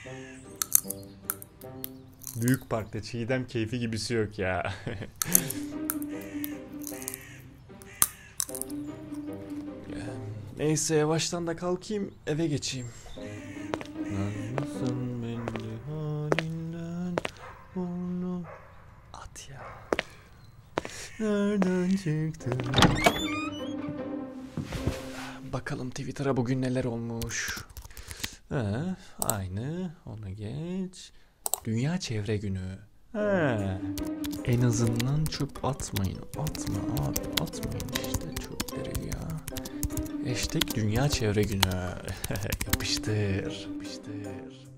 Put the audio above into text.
Büyük parkta Çiğdem keyfi gibisi yok ya. Neyse yavaştan da kalkayım eve geçeyim. Nasılsın belli halinden onu at ya. Nereden çıktın? Bakalım Twitter'a bugün neler olmuş. Aynı onu geç. Dünya Çevre Günü. En azından çöp atmayın. Atma abi atmayın işte çöpleri ya. Hashtag Dünya Çevre Günü. Yapıştır. Yapıştır.